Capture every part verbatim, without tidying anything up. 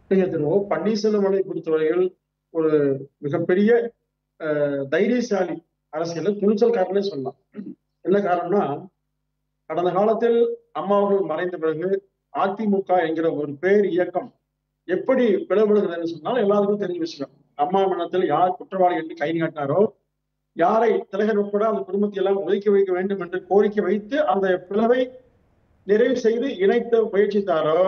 திரு ஓ பன்னீர்செல்வம் அவர்களை பொறுத்தவரையில் ஒரு மிகப்பெரிய தைரியசாலி அரசியல துணிச்சல்காரனே சொல்லலாம். என்ன காரணம்னா, கடந்த காலத்தில் அம்மா அவர்கள் மறைந்த பிறகு அதிமுக என்கிற ஒரு பேர் இயக்கம் எப்படி பிளவுபடுகிறது சொன்னால் எல்லாருக்கும் தெரிஞ்ச விஷயம். அம்மா மன்னத்தில் யார் குற்றவாளி என்று கை காட்டினாரோ, யாரை தலைவர் உட்பட அந்த குடும்பத்தை எல்லாம் ஒதுக்கி வைக்க வேண்டும் என்று கோரிக்கை வைத்து அந்த பிளவை நிறைவு செய்து இணைத்த முயற்சித்தாரோ,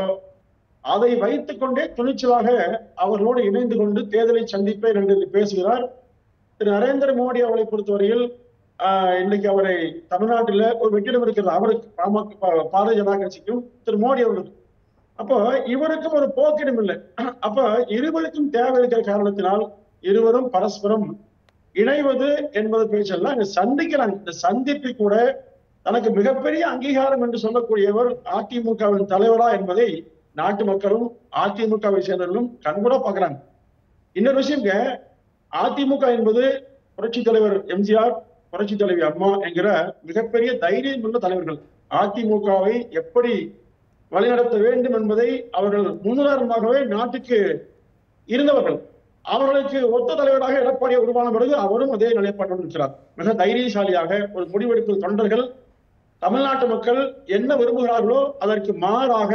அதை வைத்துக் கொண்டே துணிச்சலாக அவர்களோடு இணைந்து கொண்டு தேர்தலை சந்திப்பேன் என்று பேசுகிறார் திரு நரேந்திர மோடி. அவர்களை பொறுத்தவரையில் ஆஹ் இன்னைக்கு அவரை தமிழ்நாட்டில் ஒரு வெற்றிடம் இருக்கிறது அவருக்கு, பாமக பாரதிய ஜனதா கட்சிக்கும் திரு மோடி அவர்களுக்கும். அப்போ இவருக்கும் ஒரு போக்கிடம் இல்லை. அப்ப இருவருக்கும் தேவை இருக்கிற காரணத்தினால் இருவரும் பரஸ்பரம் இணைவது என்பது பேச்செல்லாம் இங்க சந்திக்கிறாங்க. இந்த சந்திப்பு கூட தனக்கு மிகப்பெரிய அங்கீகாரம் என்று சொல்லக்கூடியவர் அதிமுகவின் தலைவரா என்பதை நாட்டு மக்களும் அதிமுகவை சேர்ந்தவர்களும் கண்கூட பாக்குறாங்க. இன்னொரு விஷயம், அதிமுக என்பது புரட்சி தலைவர் எம்ஜிஆர், புரட்சி தலைவி அம்மா என்கிற மிகப்பெரிய தைரியம் உள்ள தலைவர்கள். அதிமுகவை எப்படி வழிநடத்த வேண்டும் என்பதை அவர்கள் முன்னுதாரணமாகவே நாட்டுக்கு இருந்தவர்கள். அவர்களுக்கு ஒத்த தலைவராக எடப்பாடியை உருவான பிறகு அவரும் அதே நிலைப்பாட்டுடன் இருக்கிறார். மிக தைரியசாலியாக ஒரு முடிவெடுக்கும் தொண்டர்கள், தமிழ்நாட்டு மக்கள் என்ன விரும்புகிறார்களோ அதற்கு மாறாக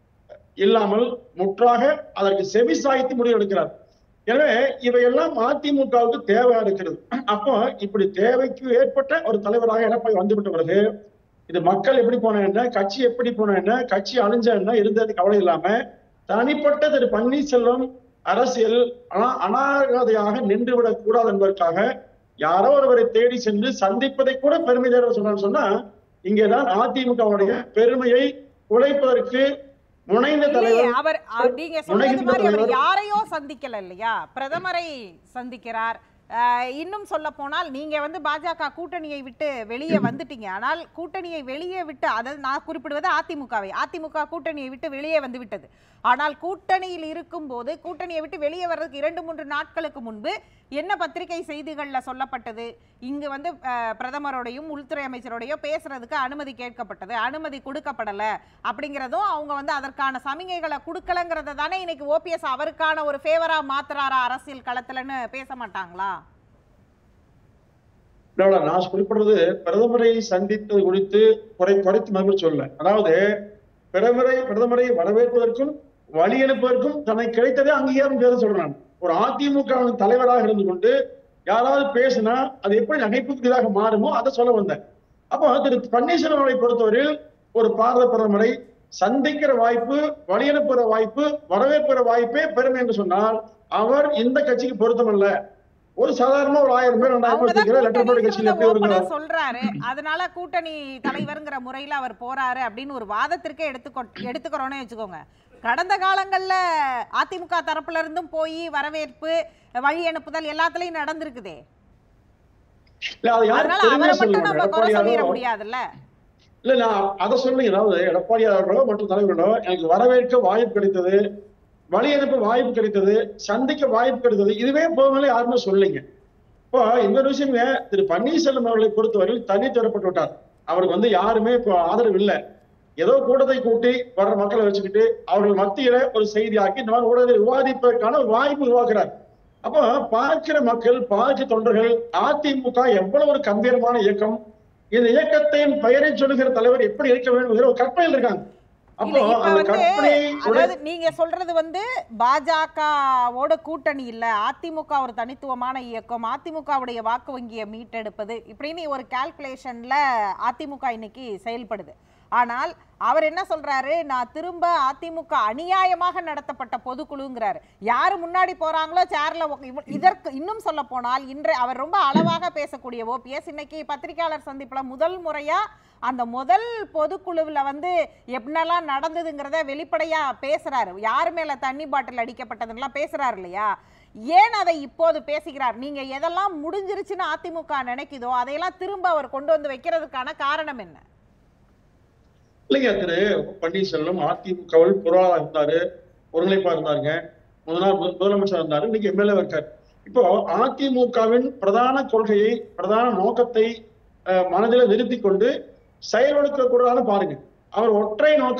இல்லாமல் முற்றாக அதற்கு செவி சாய்த்து முடிவெடுக்கிறார். எனவே இவையெல்லாம் அதிமுகவுக்கு தேவையா இருக்கிறது. அப்போ இப்படி தேவைக்கு ஏற்பட்ட ஒரு தலைவராக எடப்பாடி வந்துவிட்ட பிறகு இது மக்கள் எப்படி போன என்ன, கட்சி எப்படி போன என்ன, கட்சி அழிஞ்ச என்ன இருந்தது கவலை இல்லாம தனிப்பட்ட திரு பன்னீர்செல்வம் அரசியல் அனாகதையாக நின்றுவிடக் கூடாது என்பதற்காக யாரோ ஒருவரை தேடி சென்று சந்திப்பதை கூட பெருமை தேட சொன்னான்னு சொன்னா, இங்கேதான் அதிமுகவுடைய பெருமையை உழைப்பதற்கு முனைந்த தலைவர். அவர் நீங்க சொல்றது மாதிரி அவர் யாரையோ சந்திக்கல இல்லையா, பிரதமரை சந்திக்கிறார். இன்னும் சொல்ல போனால் நீங்க வந்து பாஜக கூட்டணியை விட்டு வெளியே வந்துட்டீங்க. ஆனால் கூட்டணியை வெளியே விட்டு, அதாவது நான் குறிப்பிடுவது அதிமுகவை, அதிமுக கூட்டணியை விட்டு வெளியே வந்து விட்டது. ஆனால் கூட்டணியில் இருக்கும் போது கூட்டணியை விட்டு வெளியே வர்றதுக்கு இரண்டு மூன்று நாட்களுக்கு முன்பு என்ன பத்திரிகை செய்திகள்ல சொல்லப்பட்டது, இங்கு வந்து பிரதமரோடையும் உள்துறை அமைச்சரோடையும் பேசுறதுக்கு அனுமதி கேட்கப்பட்டது, அனுமதி கொடுக்கப்படல அப்படிங்கிறதும் அவங்க வந்து அதற்கான சமிகைகளை கொடுக்கலங்கிறத தானே இன்னைக்கு ஓபிஎஸ் அவருக்கான ஒரு ஃபேவரா மாத்துறாரா அரசியல் களத்துலன்னு பேச மாட்டாங்களா? நான் குறிப்பிடுறது பிரதமரை சந்தித்தது குறித்து குறை குறைத்து மதிப்பு சொல்ல. அதாவது பிரதமரை பிரதமரை வரவேற்பதற்கும் வழி அனுப்புவதற்கும் தனக்கு கிடைத்ததே அங்கீகாரம் பேர சொல்றான். ஒரு அதிமுக தலைவராக இருந்து கொண்டு யாராவது பேசினா அது எப்படி நகைப்புக்குரியதாக மாறுமோ அதை சொல்ல வந்தேன். அப்போ திரு பன்னீர்செல்வம் அவர்களை பொறுத்தவரையில் ஒரு பாரத பிரதமரை சந்திக்கிற வாய்ப்பு, வழி அனுப்புகிற வாய்ப்பு, வரவேற்புற வாய்ப்பே பெருமை என்று சொன்னால் அவர் இந்த கட்சிக்கு பொருத்தமல்ல. ஒரு சாதாரண ஒரு ஆயிரம் பேர் ரெண்டாயிரம் சொல்றாரு, அதனால கூட்டணி தலைவர்ங்கிற முறையில அவர் போறாரு அப்படின்னு ஒரு வாதத்திற்கே எடுத்துக்கோ எடுத்துக்கிறோம்னு வச்சுக்கோங்க. கடந்த காலங்கள்ல அதிமுக தரப்புல இருந்தும் போய் வரவேற்பு, வழி அனுப்புதல் எல்லாத்துலயும் நடந்திருக்குதே. அதனால அவரை மட்டும் நம்ம குறை சொல்லிட முடியாதுல்ல. இல்ல நான் அதை சொல்லுங்க. அதாவது எடப்பாடி அவர்களோ மற்றும் தலைவர்களோ எனக்கு வரவேற்க வாய்ப்பு கிடைத்தது, வழி அனுப்ப வாய்ப்பு கிடைத்தது, சந்திக்க வாய்ப்பு கிடைத்தது, இதுவே போகல யாருமே சொல்லிங்க. இப்போ இந்த விஷயம் திரு பன்னீர்செல்வம் அவர்களை பொறுத்தவரையில் தனி தரப்பட்டு விட்டார். அவருக்கு வந்து யாருமே இப்போ ஆதரவு இல்லை. ஏதோ கூட்டத்தை கூட்டி வர்ற மக்களை வச்சுக்கிட்டு அவர்கள் மத்தியில ஒரு செய்தியாக்கி இந்த மாதிரி ஊடகத்தில் விவாதிப்பதற்கான ஒரு வாய்ப்பு உருவாக்குறார். அப்போ பார்க்கிற மக்கள், பார்க்கிற தொண்டர்கள் அதிமுக எவ்வளவு ஒரு கம்பீரமான இயக்கம், இந்த இயக்கத்தின் பெயரை சொல்லுகிற தலைவர் எப்படி இருக்க வேண்டும் ஒரு கற்பனையில் இருக்காங்க. நீங்க சொல்றது வந்து பாஜகவோட கூட்டணி இல்ல, அதிமுக ஒரு தனித்துவமான இயக்கம், அதிமுகவுடைய வாக்கு வங்கியை மீட்டெடுப்பது இப்படின்னு ஒரு கால்குலேஷன்ல அதிமுக இன்னைக்கு செயல்படுது. ஆனால் அவர் என்ன சொல்றாரு, நான் திரும்ப அதிமுக அநியாயமாக நடத்தப்பட்ட பொதுக்குழுங்கிறாரு. யாரு முன்னாடி போறாங்களோ சேர்ல. இதற்கு இன்னும் சொல்ல போனால் இன்று அவர் ரொம்ப அளவாக பேசக்கூடிய ஓபிஎஸ் இன்னைக்கு பத்திரிகையாளர் சந்திப்புல முதல் முறையா அந்த முதல் பொதுக்குழுவில் வந்து எப்படின்னெல்லாம் நடந்ததுங்கிறத வெளிப்படையா பேசுறாரு. யாரு மேல தண்ணி பாட்டில் அடிக்கப்பட்டதுலாம் பேசுறாரு இல்லையா? ஏன் அதை இப்போது பேசுகிறார்? நீங்க எதெல்லாம் முடிஞ்சிருச்சுன்னு அதிமுக நினைக்குதோ அதையெல்லாம் திரும்ப அவர் கொண்டு வந்து வைக்கிறதுக்கான காரணம் என்ன? இல்லைங்க, திரு பன்னீர்செல்வம் அதிமுகவில் பொருளாளர் இருந்தாரு, ஒருங்கிணைப்பா இருந்தாருங்க, முதல் முதலமைச்சர் இருந்தாரு, இன்னைக்கு எம்எல்ஏ இருக்காரு. இப்போ அதிமுகவின் பிரதான கொள்கையை, பிரதான நோக்கத்தை மனதில் நிறுத்தி கொண்டு செயல்படுத்த கூடாதுன்னு பாருங்க. அவர் ஒற்றை நோக்கம்,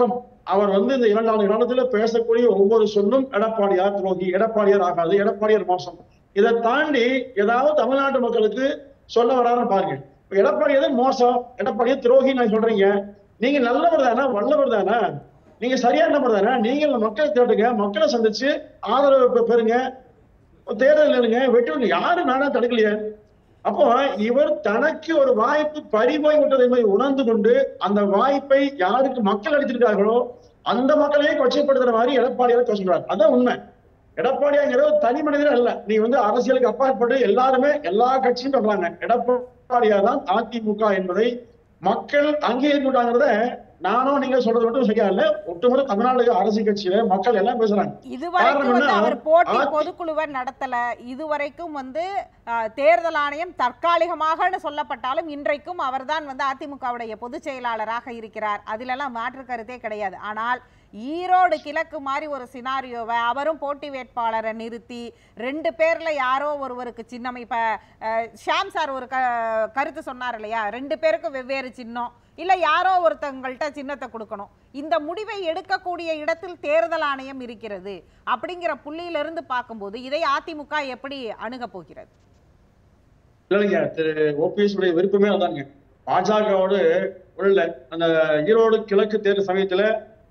அவர் வந்து இந்த இரண்டு ஆண்டு காலத்துல பேசக்கூடிய ஒவ்வொரு சொல்லும் எடப்பாடியார் துரோகி, எடப்பாடியார் ஆகாது, எடப்பாடியார் மோசம். இதை தாண்டி ஏதாவது தமிழ்நாட்டு மக்களுக்கு சொல்ல வராருன்னு பாருங்க. எடப்பாடியார் மோசம், எடப்பாடியார் துரோகி நான் சொல்றீங்க. நீங்க நல்லவர் தானே, வல்லவர் தானே, நீங்க சரியான நபர் தானே, நீங்க மக்களை தேடுங்க, மக்களை சந்திச்சு ஆதரவு பெறுங்க, தேர்தல் நிலுங்க, வெட்டுங்க, யாரும் நானா தடுக்கலையே. அப்போ இவர் தனக்கு ஒரு வாய்ப்பு பறிபோய் விட்டதை உணர்ந்து கொண்டு அந்த வாய்ப்பை யாருக்கு மக்கள் அளித்திருக்கார்களோ அந்த மக்களையே கொச்சைப்படுத்துற மாதிரி எடப்பாடியார் சொல்றாரு. அதான் உண்மை. எடப்பாடியாங்கிற தனி மனிதர் அல்ல. நீ வந்து அரசியலுக்கு அப்பாற்பட்டு எல்லாருமே எல்லா கட்சியும் சொல்றாங்க எடப்பாடியார் தான் அதிமுக என்பதை மக்கள் அங்கீகரிக்கிறாங்கிறத நானும் நீங்க சொல்றது மட்டும் சரியா இல்ல, ஒட்டுமொத்த தமிழ்நாடு அரசியல் கட்சியில மக்கள் எல்லாம் பேசுறாங்க. இதுவரைக்கும் வந்து அவர் போட்டி பொதுக்குழுவை நடத்தல. இதுவரைக்கும் வந்து தேர்தல் ஆணையம் தற்காலிகமாக சொல்லப்பட்டாலும் இன்றைக்கும் அவர்தான் வந்து அதிமுகவுடைய பொதுச் செயலாளராக இருக்கிறார். அதிலெல்லாம் மாற்று கருத்தே கிடையாது. ஆனால் ஈரோடு கிழக்கு மாதிரி ஒரு சினாரியோவை அவரும் போட்டி வேட்பாளரை நிறுத்தி ரெண்டு பேர்ல யாரோ ஒருவருக்கு சின்னம், இப்ப ஷாம் சார் ஒரு கருத்து சொன்னார் இல்லையா, ரெண்டு பேருக்கு வெவ்வேறு சின்னம் இல்ல யாரோ ஒருத்தங்கள்ட்ட சின்னத்தை கொடுக்கணும், இந்த முடிவை எடுக்கக்கூடிய இடத்தில் தேர்தல் ஆணையம் இருக்கிறது அப்படிங்கிற புள்ளியிலிருந்து பார்க்கும்போது இதை அதிமுக எப்படி அணுக போகிறது? இல்லைங்க, திரு ஓபிஎஸ் உடைய விருப்பமே அதாங்க. பாஜகவோடு உள்ள அந்த ஈரோடு கிழக்கு தேர்தல் சமயத்துல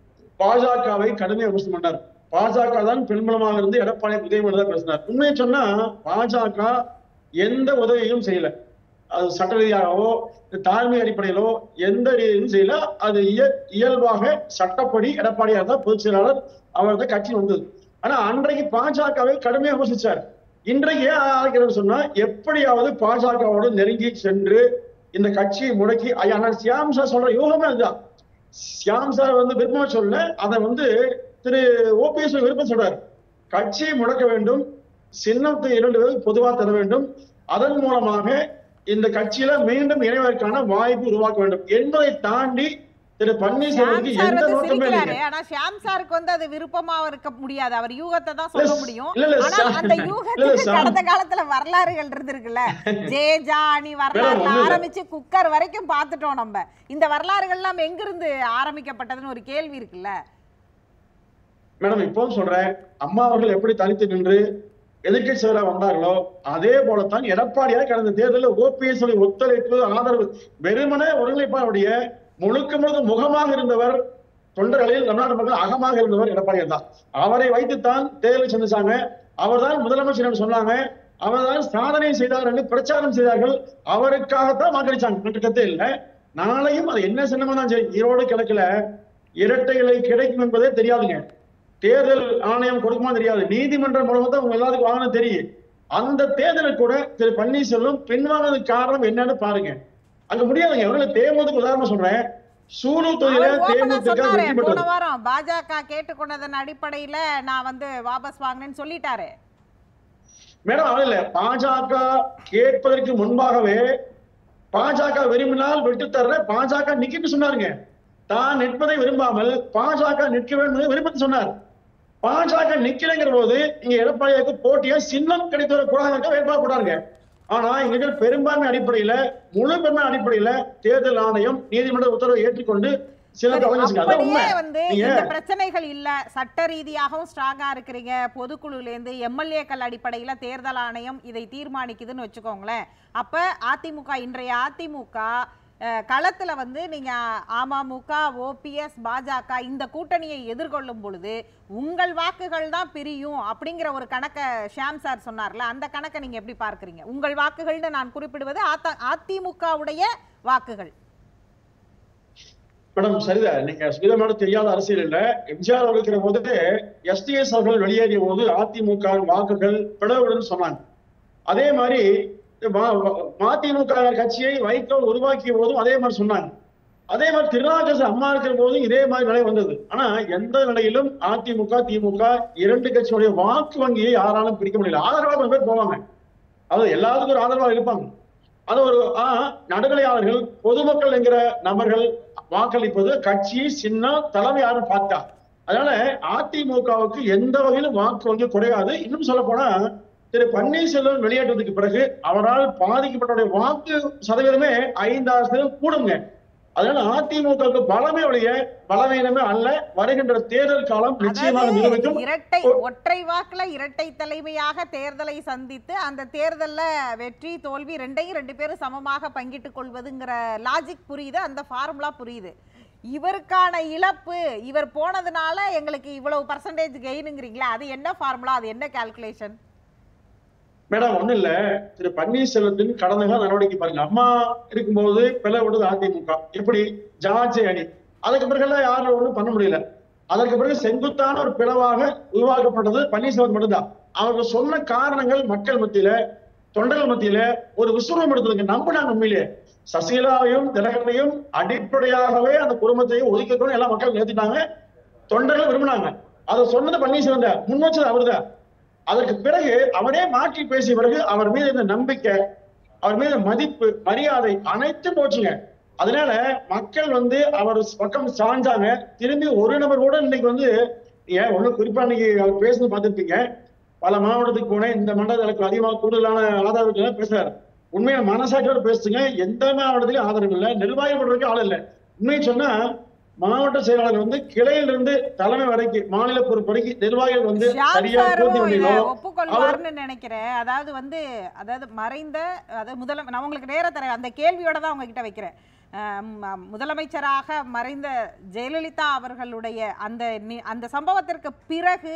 பாஜகவை கடுமையாக விமர்சனம் பண்ணார். பாஜக தான் பெண்பலமாக இருந்து எடப்பாடி உதயநிதி தான் பேசினார். உண்மையை சொன்னா பாஜக எந்த உதவியும் செய்யல. அது சட்ட ரீதியாகவோ தாழ்மை அடிப்படையிலோ எந்த ரீதியும் செய்யல. அது இயல்பாக சட்டப்படி எடப்பாடியார் தான் பொதுச் செயலாளர், அவர் தான் கட்சி வந்தது. ஆனா அன்றைக்கு பாஜகவை கடுமையாக விமர்சிச்சார். இன்றைக்கு ஏன் ஆரம்பிக்கிறது சொன்னா எப்படியாவது பாஜகவோடு நெருங்கி சென்று இந்த கட்சியை முடக்கி, ஐயா சியாம் சார் சொல்ற யூகமே அதுதான். சியாம் சார் வந்து விருப்பம் சொல்ல, அதை வந்து திரு ஓபிஎஸ் விருப்பம் சொல்றாரு. கட்சியை முடக்க வேண்டும், சின்னத்தை இரண்டு பேரும் பொதுவாக தர வேண்டும், அதன் மூலமாக இந்த கட்சியில மீண்டும் இணைவதற்கான வாய்ப்பு உருவாக்க வேண்டும் என்பதை தாண்டி திரு பன்னீர்செல்வத்துக்கு எந்த நோக்கமே இல்லை. ஆனா ஷியாம் சாருக்கு வந்து அது விருப்பமா இருக்க முடியாது, அவர் யூகத்தை தான் சொல்ல முடியும். ஆனா அந்த யூகத்துக்கு கடந்த காலத்துல வரலாறுகள் இருந்திருக்குல்ல, ஜே ஜானி வரலாறுல ஆரம்பிச்சு குக்கர் வரைக்கும் பார்த்துட்டோம் நம்ம. இந்த வரலாறுகள் எல்லாம் எங்கிருந்து ஆரம்பிக்கப்பட்டதுன்னு ஒரு கேள்வி இருக்குல்ல மேடம். இப்போ சொல்றேன், அம்மா அவர்கள் எப்படி தனித்து நின்று எதிர்கட்சி செயலாளர் வந்தார்களோ அதே போலத்தான் எடப்பாடியார் கடந்த தேர்தலில் ஓபிஎஸ் ஒத்துழைப்பு ஆதரவு வெறுமனே ஒருங்கிணைப்பாருடைய முழுக்க முழுக்க முகமாக இருந்தவர், தொண்டர்களில் தமிழ்நாடு மக்கள் அகமாக இருந்தவர் எடப்பாடியார் தான். அவரை வைத்துத்தான் தேர்தலை சந்திச்சாங்க. அவர் தான் முதலமைச்சர் என்று சொன்னாங்க, அவர் தான் சாதனை செய்தார் என்று பிரச்சாரம் செய்தார்கள். அவருக்காகத்தான் வாக்களிச்சாங்க, கருத்தே இல்லை. நாளையும் அது என்ன சின்னமா தான் சரி, ஈரோடு கிழக்குல இரட்டை இலை கிடைக்கும் என்பதே தெரியாதுங்க. தேர்தல் ஆணையம் கொடுக்குமா தெரியாது, நீதிமன்றம் மூலமா தான் உங்க எல்லாத்துக்கும் வாங்கின தெரியும். அந்த தேர்தலில் கூட திரு பன்னீர்செல்வம் பின்வாங்கினதுக்கு காரணம் என்னன்னு பாருங்க. அங்க முடியாதுங்க. அவர்கள் தேமுதிக உதாரணம் சொல்றேன், சூலூர் தொகுதியில தேமுதிக வெற்றி பெற்றது. போன வாரம் பாஜக கேட்டுக்கொண்டதன் அடிப்படையில நான் வந்து வாபஸ் வாங்கினேன்னு சொல்லிட்டாரு மேடம். அது இல்ல, பாஜக கேட்பதற்கு முன்பாகவே பாஜக விரும்பினால் விட்டு தர்ற, பாஜக நிக்கிட்டு சொன்னாருங்க. தான் நிற்பதை விரும்பாமல் பாஜக நிற்க வேண்டும் விரும்பி சொன்னார். பாஜக நிக்கலைங்கிற போது இங்க எடப்பாடியாருக்கு போட்டியா சின்னம் கிடைத்து கூடாது வேட்பாளர் போட்டாருங்க. ஆனா இங்க பெரும்பான்மை அடிப்படையில, முழு பெரும்பான்மை அடிப்படையில தேர்தல் ஆணையம் நீதிமன்ற உத்தரவை ஏற்றுக்கொண்டு சில வந்து இந்த பிரச்சனைகள் இல்ல, சட்ட ரீதியாகவும் ஸ்ட்ராங்கா இருக்கிறீங்க, பொதுக்குழுல இருந்து எம்எல்ஏக்கள் அடிப்படையில தேர்தல் ஆணையம் இதை தீர்மானிக்குதுன்னு வச்சுக்கோங்களேன். அப்ப அதிமுக, இன்றைய அதிமுக களத்துல வந்து நீங்க அமமுக, ஓபிஎஸ், பாஜக இந்த கூட்டணியை எதிர்கொள்ளும் பொழுது உங்கள் வாக்குகள் தான் பிரியும் அப்படிங்கிற ஒரு கணக்கை ஷியாம் சார் சொன்னார்ல, அந்த கணக்கை நீங்க எப்படி பார்க்கறீங்க? உங்கள் வாக்குகள்னு நான் குறிப்பிடுவது அதிமுகவுடைய வாக்குகள். மேடம் சரிதான், நீங்க சுயமான தெரியாத அரசியல் இல்ல. எம்ஜிஆர் அவர்கள் இருக்கிற போது எஸ்டிஎஸ் அவர்கள் வெளியேறிய போது அதிமுக வாக்குகள் பிளவுன்னு சொன்னாங்க. அதே மாதிரி மதிமுக கட்சியை வைகோ உருவாக்கிய போதும் அதே மாதிரி சொன்னாங்க. அதே மாதிரி திருநாவுக்கரசு அம்மா இருக்கிற போதும் இதே மாதிரி நிலை வந்தது. ஆனா எந்த நிலையிலும் அதிமுக திமுக இரண்டு கட்சியுடைய வாக்கு வங்கியை யாராலும் பிடிக்க முடியல. ஆதரவாளர்கள் பேர் போவாங்க, அது எல்லாத்துக்கும் ஒரு ஆதரவாக இருப்பாங்க. அது ஒரு ஆஹ் நடுநிலையாளர்கள், பொதுமக்கள் என்கிற நபர்கள் வாக்களிப்பது கட்சி சின்ன தலைமை யாரும் பார்த்தா. அதனால அதிமுகவுக்கு எந்த வகையிலும் வாக்கு வங்கி குறையாது. இன்னும் சொல்ல போனா திரு பன்னீர்செல்வம் வெளியேற்றதுக்கு பிறகு அவரால் பாதிக்கப்பட்ட வாக்கு சதவீதமே ஐந்தாயிரம் சதவீதம் கூடுங்க. அதனால அதிமுகவுக்கு பலமே ஒழிய பலவீனமே அல்ல. வருகின்ற தேர்தல் காலம் நிச்சயமாக நிரூபிக்கும். இரட்டை ஒற்றை வாக்குல இரட்டை தலைமையாக தேர்தலை சந்தித்து அந்த தேர்தல்ல வெற்றி தோல்வி ரெண்டையும் ரெண்டு பேரும் சமமாக பங்கிட்டுக் கொள்வதுங்கிற லாஜிக் புரியுது, அந்த ஃபார்முலா புரியுது. இவருக்கான இழப்பு இவர் போனதுனால எங்களுக்கு இவ்வளவு பர்சன்டேஜ் கெயினுங்கிறீங்களா, அது என்ன ஃபார்முலா, அது என்ன கால்குலேஷன்? மேடம் ஒண்ணு இல்ல, திரு பன்னீர்செல்வத்தின் கடந்த கால நடவடிக்கை பாருங்க. அம்மா இருக்கும்போது பிளவுடுது அதிமுக, எப்படி ஜார்ஜ் அணி, அதுக்கு பிறகு யாரும் ஒண்ணும் பண்ண முடியல. அதற்கு பிறகு செங்குத்தான ஒரு பிளவாக உருவாக்கப்பட்டது பன்னீர்செல்வம் மட்டும்தான். அவர்கள் சொன்ன காரணங்கள் மக்கள் மத்தியில தொண்டர்கள் மத்தியில ஒரு விசுவரம் எடுத்ததுங்க. நம்பினாங்க உண்மையிலே சசிகலாவையும் தினகரனையும் அடிப்படையாகவே அந்த குடும்பத்தையும் ஒதுக்கணும் எல்லாம் மக்கள் ஏத்திட்டாங்க, தொண்டர்கள் விரும்பினாங்க. அதை சொன்னது பன்னீர்செல்வம், முன் வச்சது அவர்தான். அதற்கு பிறகு அவரே மாற்றி பேசிய பிறகு அவர் மீது இந்த நம்பிக்கை, அவர் மீது மதிப்பு, மரியாதை அனைத்தும் போச்சுங்க. அதனால மக்கள் வந்து அவர் பக்கம் சாஞ்சாங்க. திரும்பி ஒரு நபர் கூட இன்னைக்கு வந்து ஏன் ஒண்ணு குறிப்பா இன்னைக்கு அவர் பேசுறது பார்த்துருப்பீங்க. பல மாவட்டத்துக்கு போனேன், இந்த மண்டலத்துக்கு அதிகமாக கூடுதலான ஆதரவு பேசுறாரு. உண்மையான மனசாட்சியோட பேசுங்க. எந்த மாவட்டத்திலும் ஆதரவு இல்லை, நிர்வாகம் பண்றதுக்கு ஆள் இல்லை. உண்மையை சொன்னா மாவட்ட செயலாளர் வந்து கிளையில இருந்து தலைமை வரைக்கும் மாநில பொறுப்பு வரைக்கும் நிர்வாகிகள் வந்து சரியா பூர்த்தி பண்ணிடணும் ஒப்புக்கொள்வார்னு நினைக்கிறேன். அதாவது வந்து அதாவது மறைந்த அதாவது முதல நான் உங்களுக்கு நேர தரேன், அந்த கேள்வியோட தான் உங்ககிட்ட வைக்கிறேன். முதலமைச்சராக மறைந்த ஜெயலலிதா அவர்களுடைய அந்த அந்த சம்பவத்திற்கு பிறகு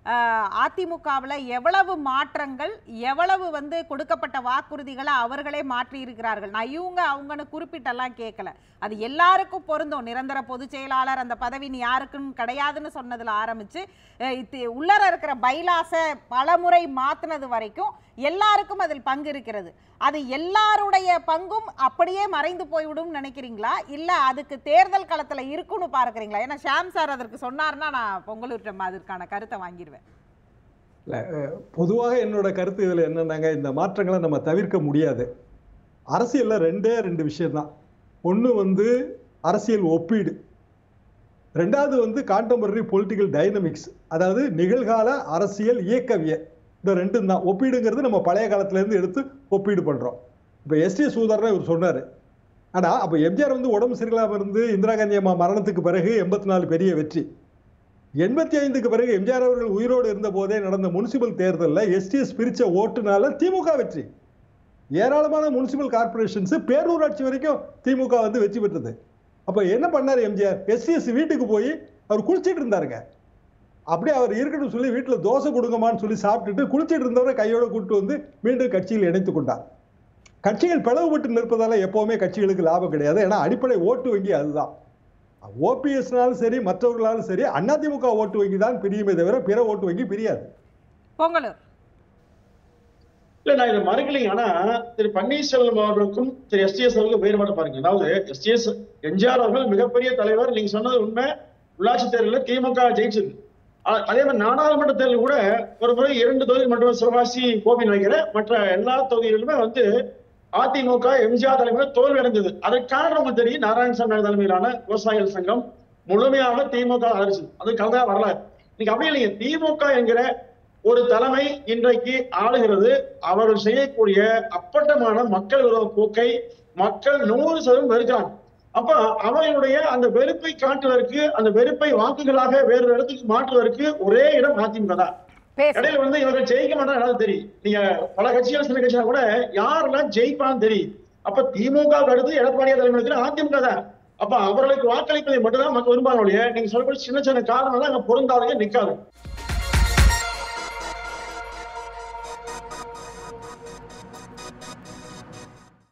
அதிமுகவில் எவ்வளவு மாற்றங்கள், எவ்வளவு வந்து கொடுக்கப்பட்ட வாக்குறுதிகளை அவர்களே மாற்றி இருக்கிறார்கள். நான் இவங்க அவங்கன்னு குறிப்பிட்டெல்லாம் கேட்கல, அது எல்லாருக்கும் பொருந்தும். நிரந்தர பொதுச் செயலாளர் அந்த பதவி நீ யாருக்குன்னு கிடையாதுன்னு சொன்னதுல ஆரம்பிச்சு உள்ளர இருக்கிற பைலாஸை பலமுறை மாத்தினது வரைக்கும் எல்லாருக்கும் அதில் பங்கு இருக்கிறது. அது எல்லாருடைய பங்கும் அப்படியே மறைந்து போய்விடும் நினைக்கிறீங்களா, இல்ல அதுக்கு தேர்தல் களத்துல இருக்குன்னு பார்க்குறீங்களா? ஏன்னா ஷாம் சார் அதற்கு சொன்னார்னா நான் பொங்கலூர் அதற்கான கருத்தை வாங்கிடுவேன். இல்லை, பொதுவாக என்னோட கருத்து இதில் என்னன்னாங்க, இந்த மாற்றங்களை நம்ம தவிர்க்க முடியாது. அரசியலில் ரெண்டே ரெண்டு விஷயம்தான். ஒன்று வந்து அரசியல் ஒப்பீடு, ரெண்டாவது வந்து கான்டெம்பரரி பொலிட்டிக்கல் டைனமிக்ஸ், அதாவது நிகழ்கால அரசியல் இயக்கவியல். இந்த ரெண்டும் தான். ஒப்பீடுங்கிறது நம்ம பழைய காலத்துலேருந்து எடுத்து ஒப்பீடு பண்ணுறோம். இப்போ எஸ்டிஎஸ் உதாரணம் இவர் சொன்னார். ஆனால் அப்போ எம்ஜிஆர் வந்து உடம்பு சரியில்லாமல் இருந்து இந்திரா காந்தி அம்மா மரணத்துக்கு பிறகு எண்பத்தி நாலு பெரிய வெற்றி. எண்பத்தி ஐந்துக்கு பிறகு எம்ஜிஆர் அவர்கள் உயிரோடு இருந்த போதே நடந்த முனிசிபல் தேர்தலில் எஸ்டிஎஸ் பிரித்த ஓட்டுனால திமுக வெற்றி. ஏராளமான முனிசிபல் கார்பரேஷன்ஸ் பேரூராட்சி வரைக்கும் திமுக வந்து வெற்றி பெற்றது. அப்போ என்ன பண்ணார் எம்ஜிஆர்? எஸ்டிஎஸ் வீட்டுக்கு போய் அவர் குளிச்சுட்டு இருந்தாருங்க. அப்படியே அவர் இருக்கட்டும் சொல்லி வீட்டில் தோசை கொடுங்கம்மான்னு சொல்லி சாப்பிட்டுட்டு குளிச்சுட்டு இருந்தவரை கையோட கூப்பிட்டு வந்து மீண்டும் கட்சியில் இணைத்து கொண்டார். கட்சிகள் பிளவுபட்டு நிற்பதால எப்பவுமே கட்சிகளுக்கு லாபம் கிடையாது. ஏன்னா அடிப்படை ஓட்டு வங்கி அதுதான். ஓபிஎஸ்னாலும் சரி மற்றவர்களாலும் சரி அதிமுக ஓட்டு வங்கி தான் பிரியுமே தவிர பிற ஓட்டு வங்கி பிரியாது. பொங்கலூர் இல்ல, நான் இதை மறுக்கலைங்க. ஆனா திரு பன்னீர்செல்வம் அவர்களுக்கும் திரு எஸ்டிஎஸ் அவர்களுக்கும் வேறுபாடு பாருங்க. அதாவது எஸ்டிஎஸ் எம்ஜிஆர் அவர்கள் மிகப்பெரிய தலைவர், நீங்க சொன்னது உண்மை. உள்ளாட்சி தேர்தலில் திமுக ஜெயிச்சது. அதே மாதிரி நாடாளுமன்ற தேர்தல் கூட ஒரு முறை இரண்டு தொகுதி மட்டுமே சிவகாசி கோபி நினைக்கிற, மற்ற எல்லா தொகுதிகளிலுமே வந்து அதிமுக எம்ஜிஆர் தலைமையில் தோல்வி அடைந்தது. அதற்கு காரணம் தெரியும், நாராயணசாமி தலைமையிலான விவசாயிகள் சங்கம் முழுமையாக திமுக ஆதரிச்சது. அது கலந்தா வரலாறு. இன்னைக்கு அப்படி இல்லைங்க. திமுக என்கிற ஒரு தலைமை இன்றைக்கு ஆளுகிறது. அவர்கள் செய்யக்கூடிய அப்பட்டமான மக்கள் விரோத போக்கை மக்கள் நூறு சதவீதம் வெறுக்கிறாங்க. அப்ப அவர்களுடைய அந்த வெறுப்பை காட்டுவதற்கு, அந்த வெறுப்பை வாக்குகளாக வேறு இடத்துக்கு மாற்றுவதற்கு ஒரே இடம் அதிமுக தான். இடையில வந்து இவர்கள் ஜெயிக்க மாட்டாங்க தெரியும். நீங்க பல கட்சிகள் சில கட்சியா கூட யாரெல்லாம் ஜெயிப்பான்னு தெரியும். அப்ப திமுக அடுத்து எடப்பாடியார் தலைமை அதிமுக தான். அப்ப அவர்களுக்கு வாக்களிப்பதை மட்டும்தான் மக்கள் விரும்பாங்க. நீங்க சொல்லக்கூடிய சின்ன சின்ன காரணம் தான் அங்க பொருந்தாதே நிக்காது.